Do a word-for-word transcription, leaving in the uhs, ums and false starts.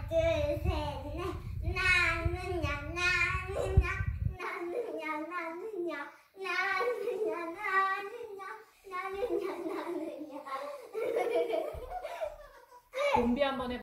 둘, 셋, 넷. 나는야, 나는야, 나는야, 나는야, 나는야, 나는야, 나는야, 나는야. 좀비 한번 해.